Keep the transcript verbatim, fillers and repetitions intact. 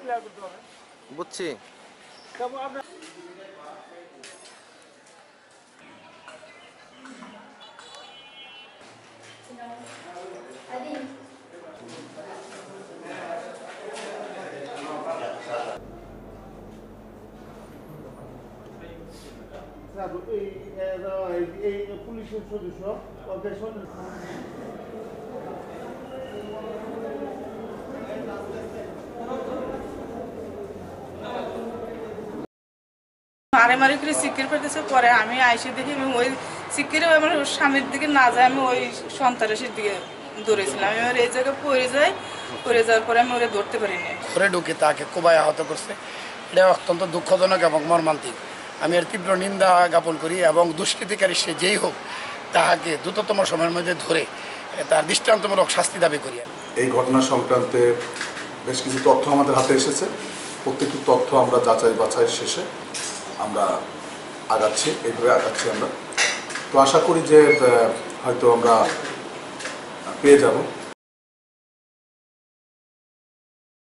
বুঝছি। এই পুলিশের সদস্য মারে মারে করে সিকির করতেছে। পরে আমি আইসে দেখি আমি ওই সিকিরে আমার স্বামীর দিকে না যায়, আমি ওই সন্ত্রাসীর দিকে দৌড়েছিলাম। আমি আমার এই জায়গায় পড়ে যাই, পড়ে যাওয়ার পরে আমি ওরা ধরতে পারিনি। ঘরে ঢুকে তাকে কোবায় আহত করছে। এটা অত্যন্ত দুঃখজনক এবং মর্মান্তিক। আমি এর তীব্র নিন্দা জ্ঞাপন করি এবং দুষ্কৃতিকারী সে যেই হোক তাহাকে দ্রুততম সময়ের মধ্যে ধরে তার দৃষ্টান্তমূলক শাস্তি দাবি করি। এই ঘটনা সংক্রান্তে বেশ কিছু তথ্য আমাদের হাতে এসেছে। প্রত্যেকটি তথ্য আমরা যাচাই বাছাই শেষে আমরা আগাচ্ছি, এইভাবে আগাচ্ছি আমরা। তো আশা করি যে হয়তো আমরা পেয়ে যাব।